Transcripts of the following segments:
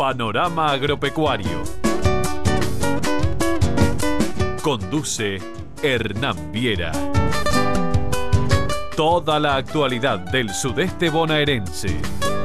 Panorama Agropecuario. Conduce Hernán Viera. Toda la actualidad del sudeste bonaerense.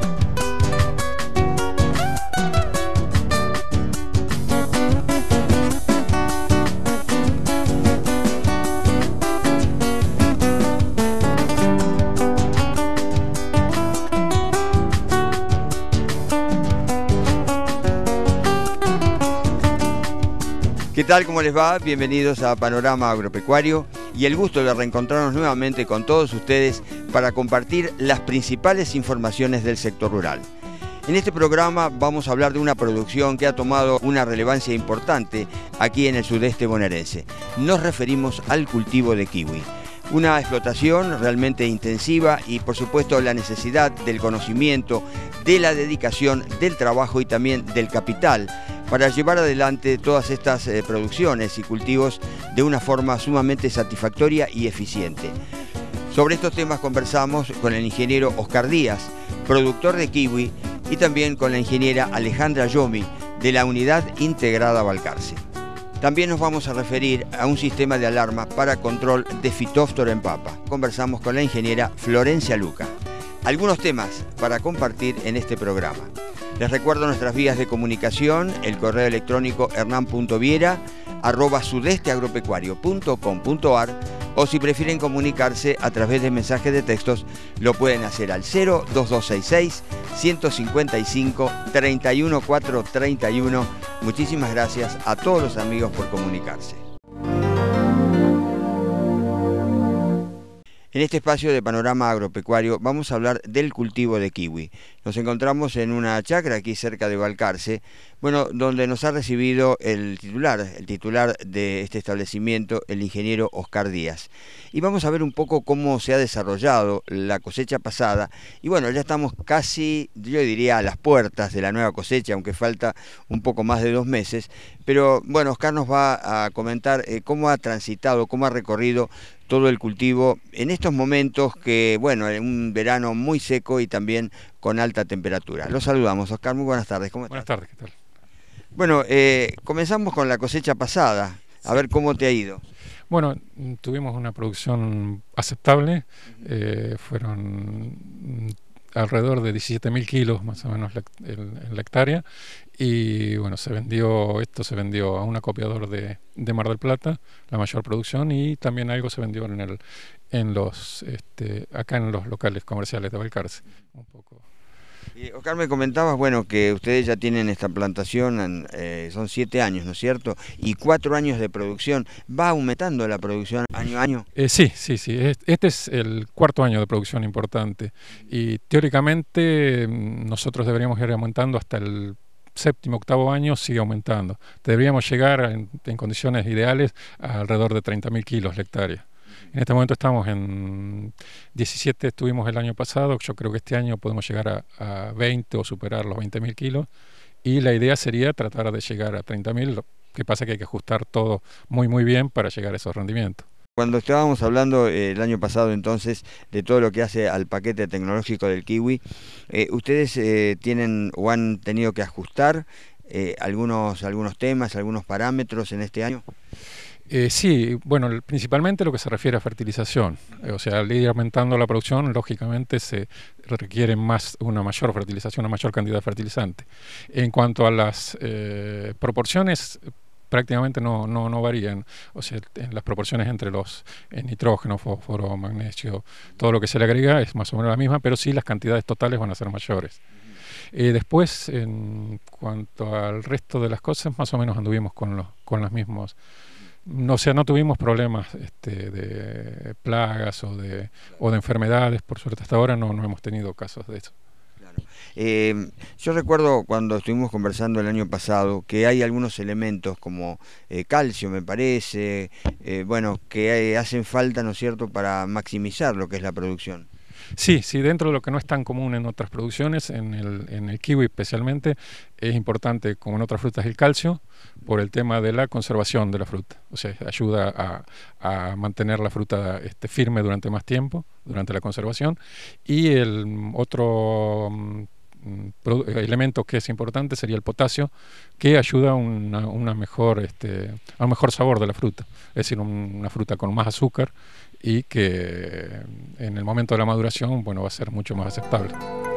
¿Qué tal? ¿Cómo les va? Bienvenidos a Panorama Agropecuario y el gusto de reencontrarnos nuevamente con todos ustedes para compartir las principales informaciones del sector rural. En este programa vamos a hablar de una producción que ha tomado una relevancia importante aquí en el sudeste bonaerense. Nos referimos al cultivo de kiwi. Una explotación realmente intensiva y por supuesto la necesidad del conocimiento, de la dedicación, del trabajo y también del capital para llevar adelante todas estas producciones y cultivos de una forma sumamente satisfactoria y eficiente. Sobre estos temas conversamos con el ingeniero Oscar Díaz, productor de kiwi, y también con la ingeniera Alejandra Yomi de la Unidad Integrada Balcarce. También nos vamos a referir a un sistema de alarma para control de fitóftora en papa. Conversamos con la ingeniera Florencia Luca. Algunos temas para compartir en este programa. Les recuerdo nuestras vías de comunicación, el correo electrónico hernán.viera@sudesteagropecuario.com.ar, o si prefieren comunicarse a través de mensajes de textos, lo pueden hacer al 02266 155 31431. Muchísimas gracias a todos los amigos por comunicarse. En este espacio de Panorama Agropecuario vamos a hablar del cultivo de kiwi. Nos encontramos en una chacra aquí cerca de Balcarce, donde nos ha recibido el titular de este establecimiento, el ingeniero Oscar Díaz. Y vamos a ver un poco cómo se ha desarrollado la cosecha pasada. Y ya estamos casi, yo diría, a las puertas de la nueva cosecha, aunque falta un poco más de 2 meses. Pero Oscar nos va a comentar cómo ha transitado, cómo ha recorrido todo el cultivo en estos momentos que, en un verano muy seco y también con alta temperatura. Los saludamos, Oscar, muy buenas tardes. ¿Cómo estás? Buenas tardes, ¿qué tal? Comenzamos con la cosecha pasada, a ver cómo te ha ido. Bueno, tuvimos una producción aceptable, fueron alrededor de 17.000 kilos más o menos en la hectárea, y se vendió a un acopiador de Mar del Plata, la mayor producción, y también algo se vendió acá en los locales comerciales de Balcarce, un poco. Oscar, me comentabas, que ustedes ya tienen esta plantación, son 7 años, ¿no es cierto? Y 4 años de producción. ¿Va aumentando la producción año a año? Sí. Este es el 4.º año de producción importante. Y teóricamente nosotros deberíamos ir aumentando hasta el 7º, 8º año, sigue aumentando. Deberíamos llegar en condiciones ideales a alrededor de 30.000 kilos la hectárea. En este momento estamos en 17, estuvimos el año pasado, yo creo que este año podemos llegar a 20 o superar los 20.000 kilos, y la idea sería tratar de llegar a 30.000, lo que pasa es que hay que ajustar todo muy bien para llegar a esos rendimientos. Cuando estábamos hablando el año pasado entonces de todo lo que hace al paquete tecnológico del kiwi, ¿ustedes tienen o han tenido que ajustar algunos temas, algunos parámetros en este año? Sí, principalmente lo que se refiere a fertilización. O sea, al ir aumentando la producción, lógicamente se requiere una mayor fertilización, una mayor cantidad de fertilizante. En cuanto a las proporciones, prácticamente no varían. O sea, en las proporciones entre los nitrógeno, fósforo, magnesio, todo lo que se le agrega es más o menos la misma, pero sí las cantidades totales van a ser mayores. Después, en cuanto al resto de las cosas, más o menos anduvimos con los mismos. No tuvimos problemas de plagas o de enfermedades, por suerte hasta ahora no hemos tenido casos de eso. Claro. Yo recuerdo cuando estuvimos conversando el año pasado que hay algunos elementos como calcio, me parece, que hacen falta, ¿no es cierto?, para maximizar lo que es la producción. Sí, dentro de lo que no es tan común en otras producciones, en el kiwi especialmente, es importante, como en otras frutas, el calcio, por el tema de la conservación de la fruta. O sea, ayuda a mantener la fruta firme durante más tiempo, durante la conservación. Y el otro elemento que es importante sería el potasio, que ayuda a un mejor sabor de la fruta. Es decir, una fruta con más azúcar y que en el momento de la maduración, bueno, va a ser mucho más aceptable.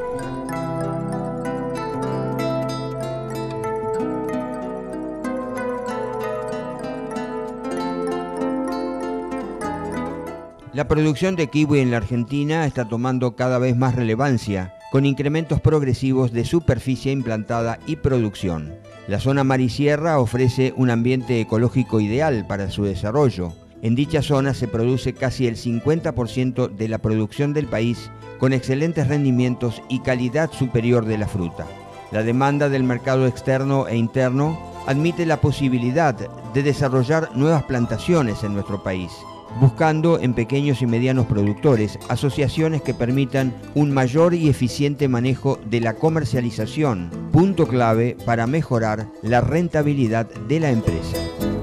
La producción de kiwi en la Argentina está tomando cada vez más relevancia, con incrementos progresivos de superficie implantada y producción. La zona mar y sierra ofrece un ambiente ecológico ideal para su desarrollo. En dicha zona se produce casi el 50% de la producción del país, con excelentes rendimientos y calidad superior de la fruta. La demanda del mercado externo e interno admite la posibilidad de desarrollar nuevas plantaciones en nuestro país, buscando en pequeños y medianos productores asociaciones que permitan un mayor y eficiente manejo de la comercialización, punto clave para mejorar la rentabilidad de la empresa.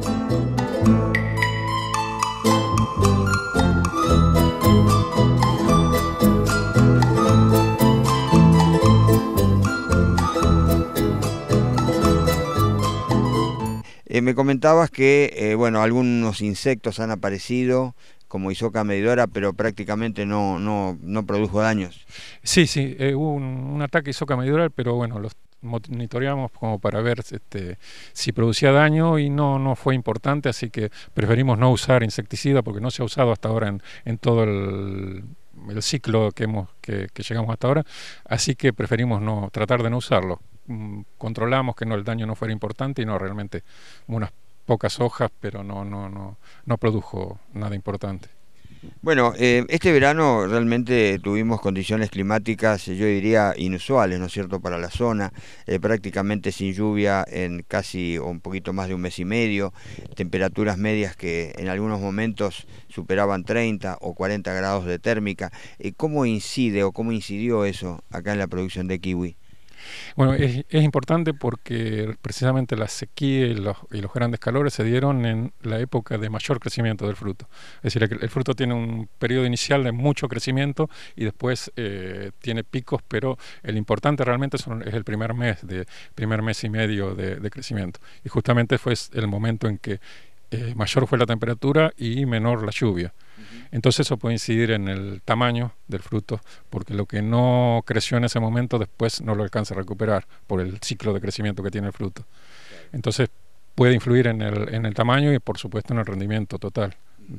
Me comentabas que bueno, algunos insectos han aparecido como isoca medidora, pero prácticamente no produjo daños. Sí, hubo un ataque isoca medidora, pero bueno, los monitoreamos como para ver si producía daño y no fue importante, así que preferimos no usar insecticida porque no se ha usado hasta ahora en todo el ciclo que llegamos hasta ahora, así que preferimos tratar de no usarlo. Controlamos que el daño no fuera importante y realmente unas pocas hojas, pero no produjo nada importante. Bueno, este verano realmente tuvimos condiciones climáticas, yo diría, inusuales, ¿no es cierto?, para la zona, prácticamente sin lluvia en casi un poquito más de un mes y medio, temperaturas medias que en algunos momentos superaban 30 o 40 grados de térmica. ¿Cómo incide o cómo incidió eso acá en la producción de kiwi? Bueno, es importante porque precisamente la sequía y los grandes calores se dieron en la época de mayor crecimiento del fruto. Es decir, el fruto tiene un periodo inicial de mucho crecimiento y después tiene picos, pero el importante realmente es el primer mes y medio de crecimiento. Y justamente fue el momento en que mayor fue la temperatura y menor la lluvia. Entonces eso puede incidir en el tamaño del fruto, porque lo que no creció en ese momento después no lo alcanza a recuperar por el ciclo de crecimiento que tiene el fruto. Entonces puede influir en el tamaño y por supuesto en el rendimiento total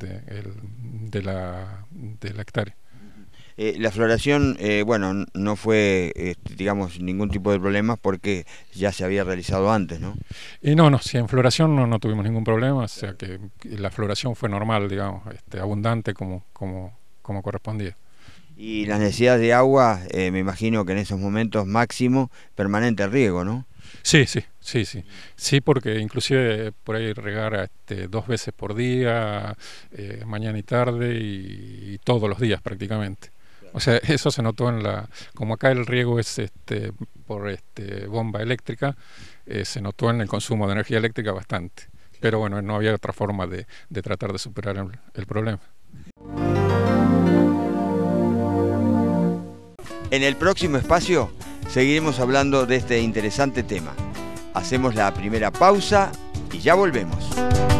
de la hectárea. La floración, bueno, no fue, digamos, ningún tipo de problemas porque ya se había realizado antes, ¿no? Sí, en floración no tuvimos ningún problema, o sea que la floración fue normal, digamos, abundante como correspondía. Y las necesidades de agua, me imagino que en esos momentos máximo, permanente riego, ¿no? Sí, porque inclusive por ahí regar 2 veces por día, mañana y tarde y todos los días prácticamente. O sea, eso se notó como acá el riego es por bomba eléctrica, se notó en el consumo de energía eléctrica bastante. Pero bueno, no había otra forma de tratar de superar el problema. En el próximo espacio seguiremos hablando de este interesante tema. Hacemos la primera pausa y ya volvemos.